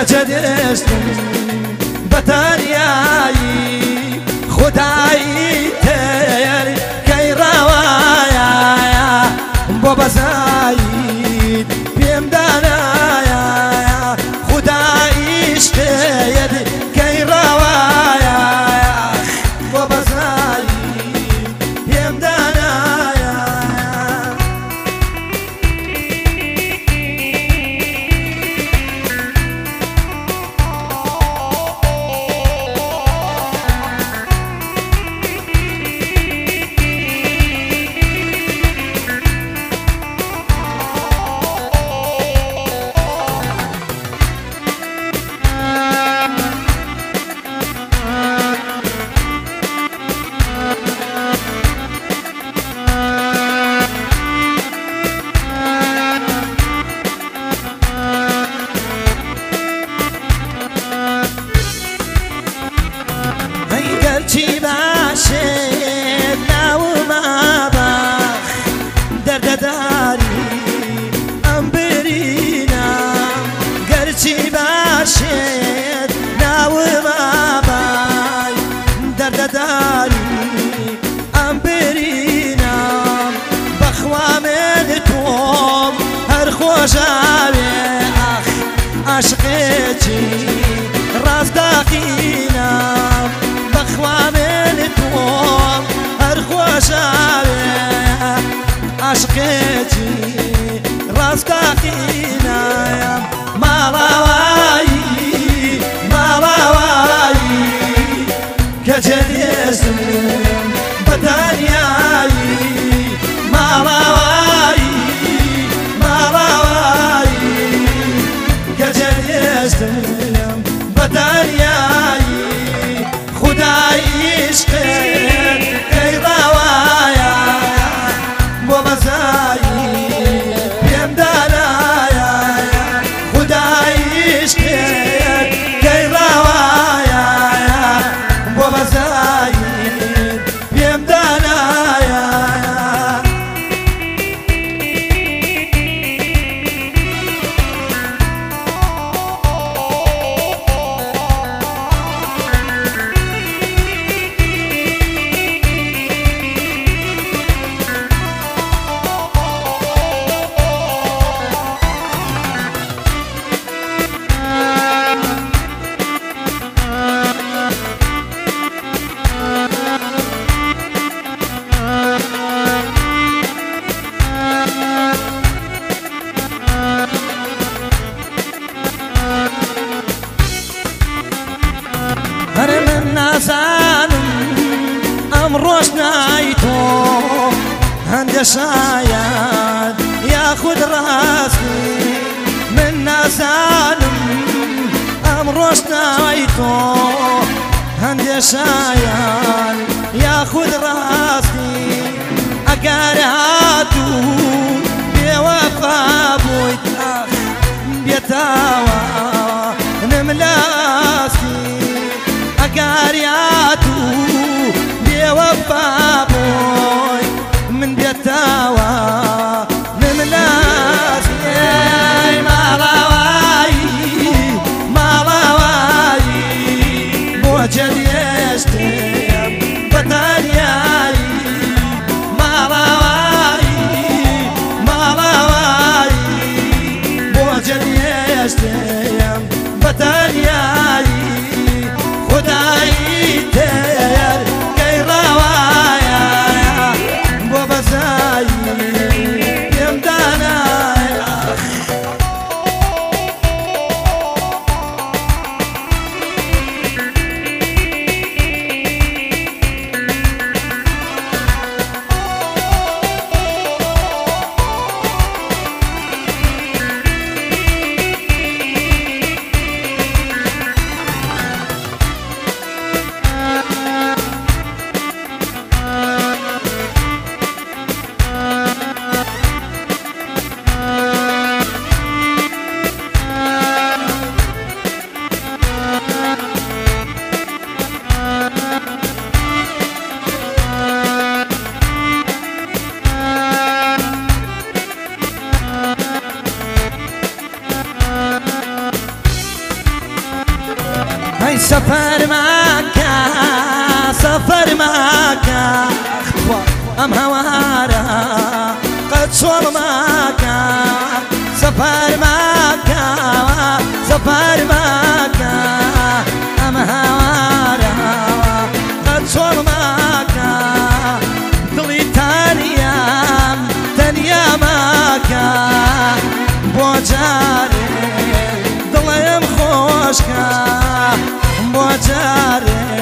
كجدستم بتانياي خداي تير كي روايا بابا زايد بيمدانايا خداي اشتيد كي روايا بابا زايد بيمدانايا قلبي باشد ناو ما باخ درد داري أمبرينا قلبي باشد ناو ما باي درد داري أمبرينا بخوا من توم هر خوشاوي أخ عشقتي راس داخينا بخوا من توم هر خوشاوي عشقتي راس داخينا مالاواي كجديزم بدانياي مالاواي كجديزم بدانياي خداي عشقت كي روايا بابا زايد بيمدانايا خداي عشقت كي روايا بابا زايد بيمدانايا أمروش نايتو عند شايد ياخد راسي من ناسانم أمروش نايتو عند شايد ياخد راسي أقاراتو بيوفا بويتاخ بيتاوى نملاسي أقارياتو بيوفا بوي من بيتاوى نملاسي مالاواي بوجد يشتم بطانياي مالاواي بوجد يشتم بطانياي خداي تير كي روايا بابا زايد يمدانايا سفر ماكا ام هوارا قد صور ماكا سفر ماكا سفر ماكا ام هوارا قد صور ماكا دلي تانيا ماكا بوجاري دليم خوشكا بوجاري